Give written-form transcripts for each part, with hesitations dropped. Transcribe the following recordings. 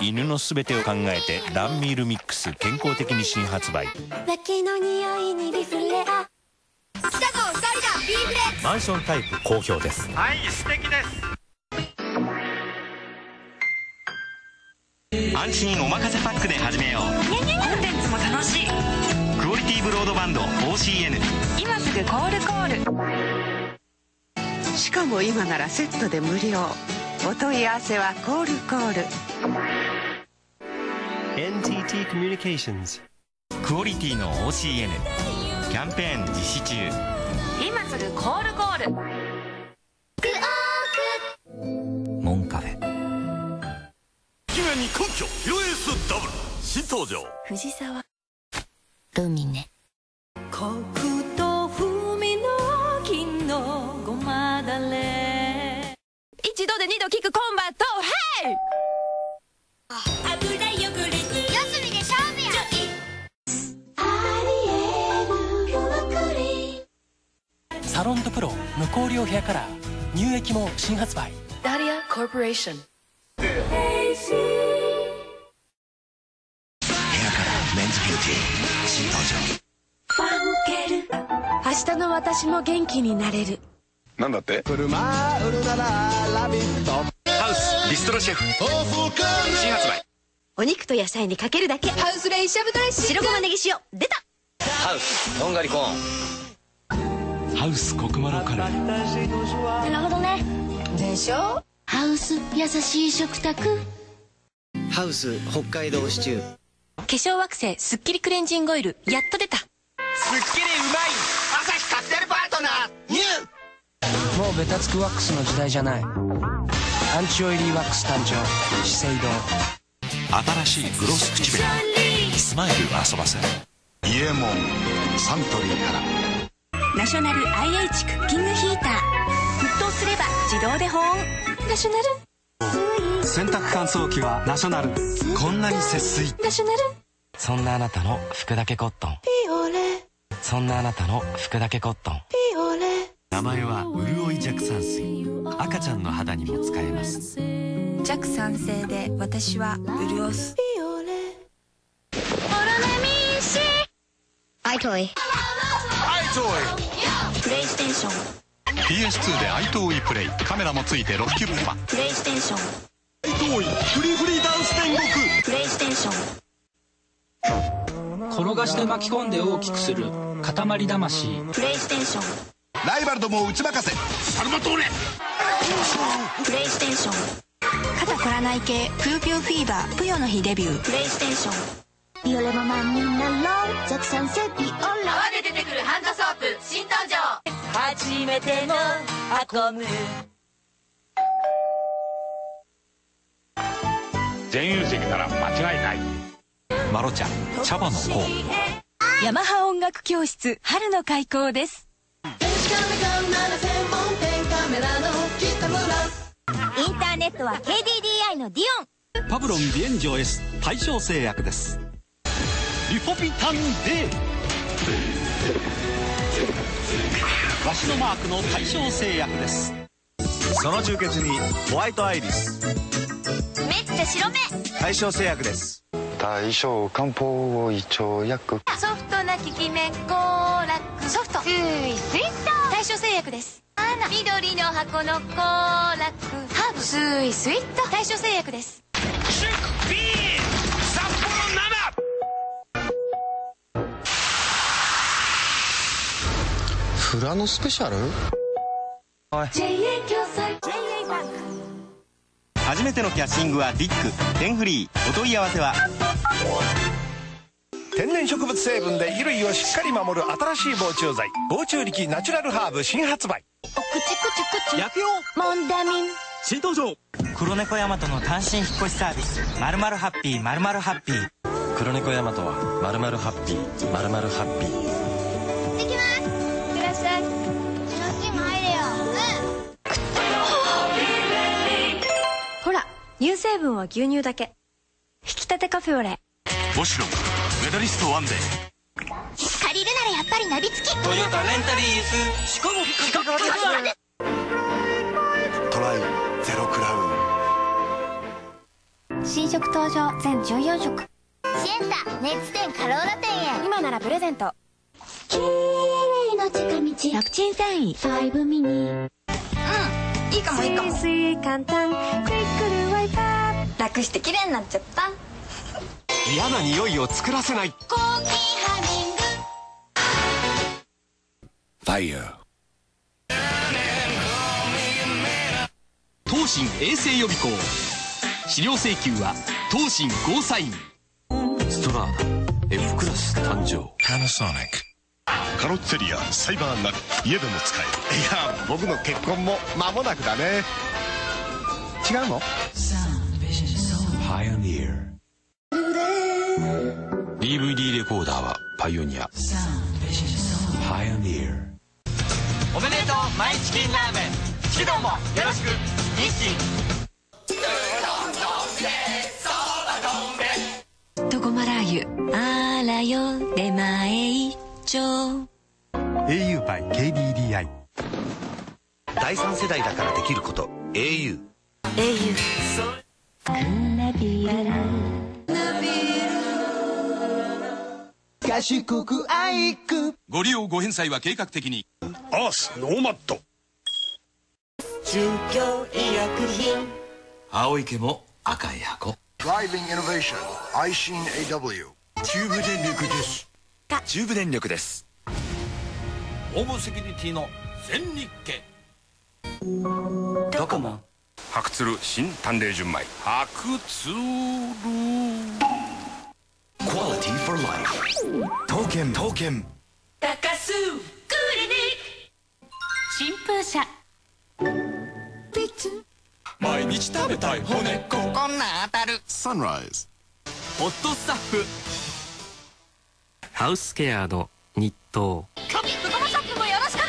犬のすべてを考えてランミールミックス健康的に新発売。 脇の匂いにリフレア。来たぞ2人だ。ビーフレマンションタイプ好評です。 はい、素敵です。安心おまかせパックで始めよう。コンテンツも楽しい。クオリティブロードバンド OCN。 今すぐコールコール。 しかも今ならセットで無料。お問い合わせはコールコール。 NTT Communications。 クオリティの OCN キャンペーン実施中。今すぐコールコール。 モンカフェ。 地面に根拠、ヒロエースダブル新登場。 藤沢ルミネ。 コクと風味の金のごまだれ。 一度で二度効くコンバット。ヘイ。 油汚れに四隅で勝負や。 サロンドプロ無香料ヘアカラー乳液も新発売。 ダリアコーポレーション。 ヘアカラーメンズビューティー新登場。 明日の私も元気になれる。 なんだって？ 車売るならラビット。 ハウスビストロシェフ新発売。 お肉と野菜にかけるだけ。ハウスレイシャブドレッシング。白ごまネギ塩出た。 ハウスとんがりコーン。 ハウスコクマロカレー。 なるほどね。でしょ。ハウス優しい食卓。 ハウス北海道シチュー。 化粧惑星スッキリクレンジングオイルやっと出た。 すっきりうまいアサヒカクテルパートナーニュー。 もうベタつくワックスの時代じゃない。アンチオイリーワックス誕生。資生堂。 新しいグロス口紅スマイル遊ばせ。 イエモンサントリーから。 ナショナル IH クッキングヒーター。沸騰すれば自動で保温。ナショナル。 洗濯乾燥機はナショナル。こんなに節水。 ナショナル。 そんなあなたの服だけコットン。 ビオレ。 そんなあなたの服だけコットン。 ビオレ。 名前はうるおい弱酸水。赤ちゃんの肌にも使えます。 弱酸性で私は潤す。ビオレ。オロナミン C。アイトイ。プレイステーション。 PS2 でアイトーイプレイカメラもついて6キュッパ。 プレイステーション。 アイトーイフリフリダンス天国。 プレイステーション。 転がして巻き込んで大きくする塊魂。 プレイステーション。 ライバルどもを打ち負かせサルバトーレ。 プレイステーション。肩こらない系ぷよぷよフィーバーぷよの日デビュー。プレイステーション。ビオレママンになろう弱酸性ビオレ。泡で出てくるハンドソープ新登場。初めてのアコム。 全有石なら間違いない。 マロちゃん茶葉の方。 ヤマハ音楽教室春の開校です。インターネットは KDDI のディオン。 パブロンビエンジョ S 大正製薬です。リポビタン D。 わしのマークの大正製薬です。 その充血にホワイトアイリス。 めっちゃ白目。 大正製薬です。 大正漢方胃腸薬。 ソフトな効き目コーラックソフト。スイスイット。大正製薬です。緑の箱のコーラックハーブ。スイスイット。大正製薬です。 シュッビー札幌フラノスペシャル。 初めてのキャッシングはディック10フリー。お問い合わせは。 天然植物成分で衣類をしっかり守る新しい防虫剤防虫力ナチュラルハーブ新発売。 お口口口薬用モンダミン。 新登場。 黒猫ヤマトの単身引っ越しサービス。〇〇ハッピー〇〇ハッピー。黒猫ヤマトは〇〇ハッピー〇〇ハッピー。 行ってきます。いってらっしゃい。楽しいも入れよ。 ほら乳成分は牛乳だけ。引き立てカフェオレ。 ボシロンメダリストワンデー。 借りるならやっぱりナビ付き。 トヨタレンタリース。しかもトライゼロクラウン。 新色登場全14色。シエンタ熱天カローラ店へ。今ならプレゼント。きれいな近道。楽ちん繊維5ミニ。うん、いいかもいいかも。水簡単クイックルワイパー。楽してきれいになっちゃった。 嫌な匂いを作らせない。 抗菌ハミング。 ファイヤー。 東進衛生予備校。資料請求は東進ゴーサイン。 ストラーダ F クラス誕生。 パナソニック。 カロッツェリアサイバーナビ家でも使える。いや僕の結婚も間もなくだね。違うの？ Pioneer。 DVD レコーダーはパイオニア。 Pioneer。 おめでとうマイチキンラーメン。チキドンもよろしく。日清。 とごまラー油あらよ出前一丁。 au by KDDI。 第三世代だからできること au。 賢く愛く。 ご利用ご返済は計画的に。 アースノーマット。 中京医薬品。 青池も赤い箱。 ドライビングイノベーション ICAW。 中部電力です。 中部電力です。 ホームセキュリティの全日経。 ドコモ。 白鶴新淡麗純米。白鶴。 Quality for life。 刀剣高須クリニック。新風車。 毎日食べたい骨っこ。 こんなん当たる。 サンライズ。 ホットスタッフ。 ハウスケアの日東。 コモショップもよろしく。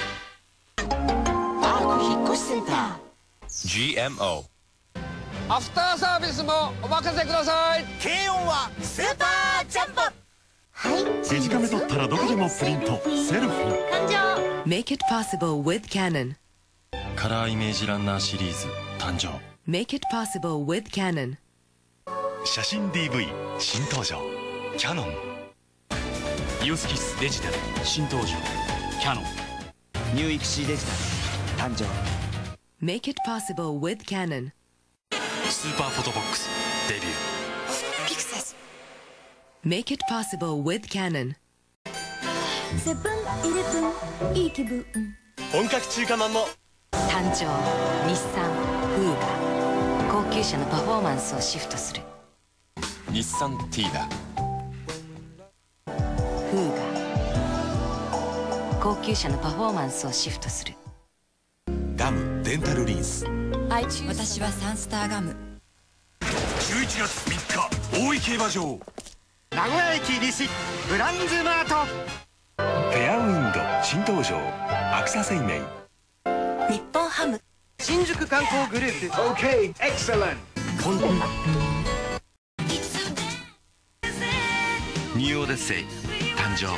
パーク引越しセンター。 GMO。 アフターサービスもお任せください。 軽音はスーパージャンボ。 デジカメ撮ったらどこでもプリントセルフィ。 誕生。 Make it possible with Canon。 カラーイメージランナーシリーズ誕生。 Make it possible with Canon。 写真 DV 新登場キャノン。 イオスキスデジタル新登場キャノン。 ニューイクシーデジタル誕生。 Make it possible with Canon。 スーパーフォトボックスデビュー。 ピクセス。 Make it possible with Canon。 セブンイレブンいい気分。 本格中華まんも誕生。日産フーガ。高級車のパフォーマンスをシフトする。 日産ティーダ。 フーガ。高級車のパフォーマンスをシフトする。 ガムデンタルリンス。 私はサンスターガム。 11月3日大井競馬場。 名古屋駅西ブランズマート。 フェアウィンド新登場アクサ生命。 日本ハム。 新宿観光グループ OK エクセレント。 ニューオデッセイ誕生。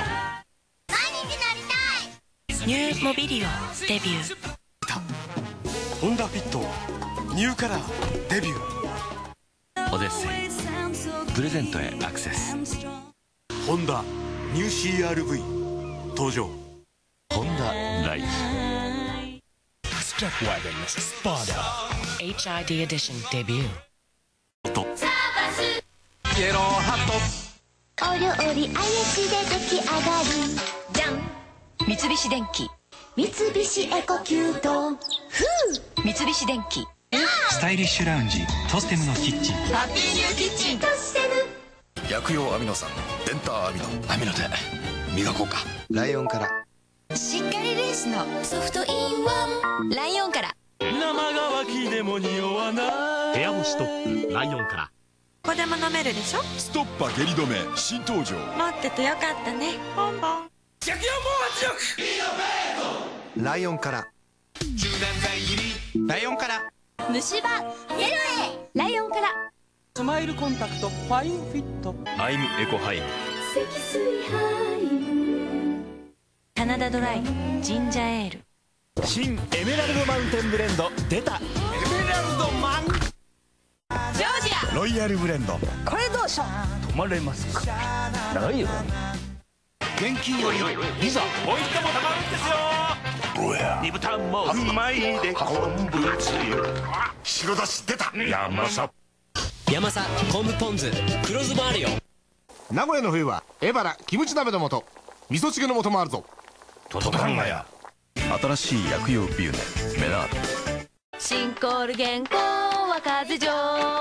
ニューモビリオデビュー。 ホンダフィットニューカラーデビュー。 オデッセイプレゼントへアクセス。 ホンダニュー CRV 登場。 ホンダライフ。 ステップワゴンスパーダ。 HID エディションデビュー。 イエローハット。 お料理 IH で出来上がり。じゃん。 三菱電機。 三菱エコキュート。ふう。 三菱電機。 スタイリッシュラウンジトステムのキッチン。 ハッピーニューキッチン。トステム。 薬用アミノ酸デンターアミノ。 アミノで磨こうか。 ライオンから。 しっかりレースのソフトインワン。ライオンから。 生乾きでも匂わない。 部屋干しトップライオンから。 ここでも飲めるでしょ。 ストッパ下痢止め新登場。 待っててよかったねボンボン。 弱用も圧力。 ライオンから。 柔軟剤入り。ライオンから。 虫歯ゲルエライオンから。 スマイルコンタクトファインフィット。 アイムエコハイム。 積水ハイム。 カナダドライジンジャーエール。 新エメラルドマウンテンブレンド出た。エメラルドマン。 ジョージアロイヤルブレンド。 これどうしよう。 止まれますか。ないよ。 現金よりビザポイントもたまるんですよ。煮豚もうまいで昆布つゆ。白だし出た。山さ昆布ポン酢黒酢もあるよ。 名古屋の冬はエバラキムチ鍋の素、味噌汁の素もあるぞ。 トトカンガヤ。 新しい薬用ビューネメナード。 新コール原稿は風邪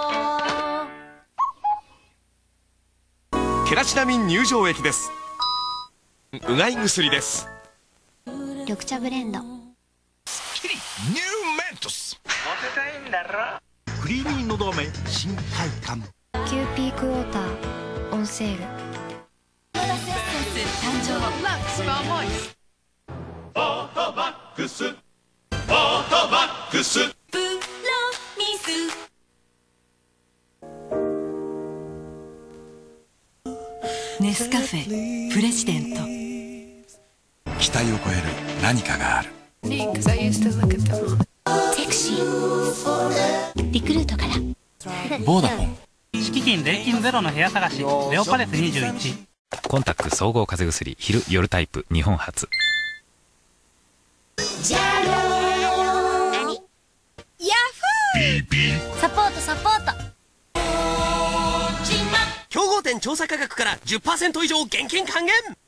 ケラチナミン乳状液です。うがい薬です。 緑茶ブレンド。 ニューメントス。 モテたいんだろ。クリーミーのど飴新快感。 キューピークウォーターオンセール。 誕生。 オートバックス。オートバックス。 プロミス。ネスカフェプレジデント。 期待を超える何かがある。 セクシー。リクルートから。 ボーダフォン。 敷金礼金ゼロの部屋探し。レオパレス21。 コンタック総合風邪薬昼夜タイプ日本初。 ジャロー。何？ヤフー。サポートサポート。 競合店調査価格から 10% 以上現金還元。